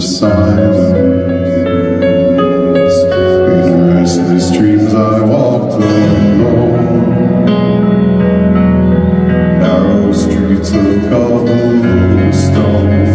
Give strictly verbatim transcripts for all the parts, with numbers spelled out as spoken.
silence. In restless dreams I walked alone. Narrow streets of cobblestone.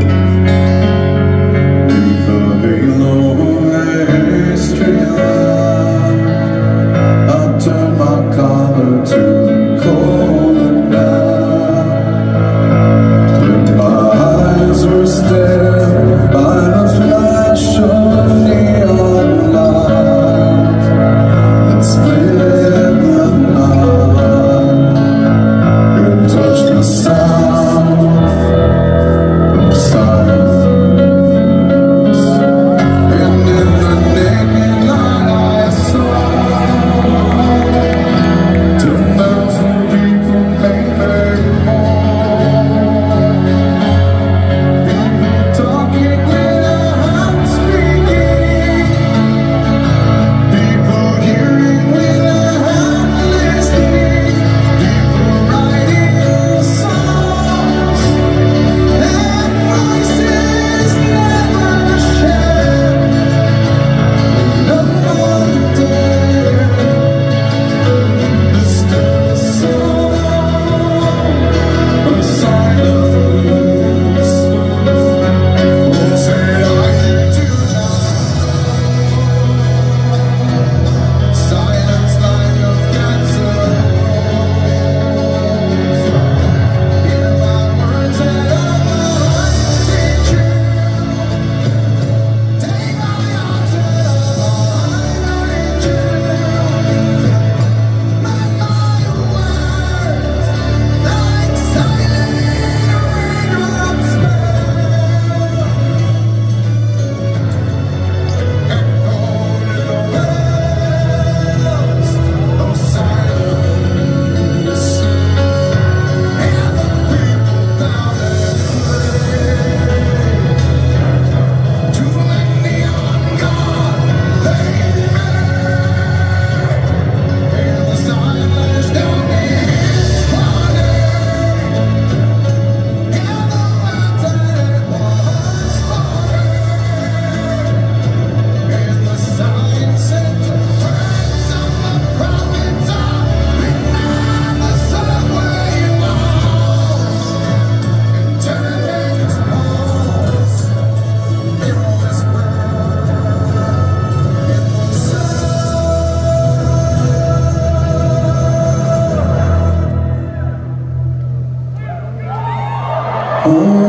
Beneath the halo of a street lamp, I turned my collar to the cold night. When my eyes were stared by the flash of neon light that split the night and touched the sound of silence. And in the naked light I saw ten thousand people, maybe more. People talking without speaking. People hearing without listening. People writing songs that voices never shared. No one dared disturb the soul of silence. Oh, say are you tonight? Silence like a cancer rose. Hear my words that I teach you. Take my arms and I reach you. Let my words like silent raindrops fall. Echo in the wells of silence. And the people down to the neon god they made. And the silence down his body. And the words that it was spoken. And the signs set the friends of the prophets are behind the subway walls. And tenements walls, mirror whisper in the sound. Oh,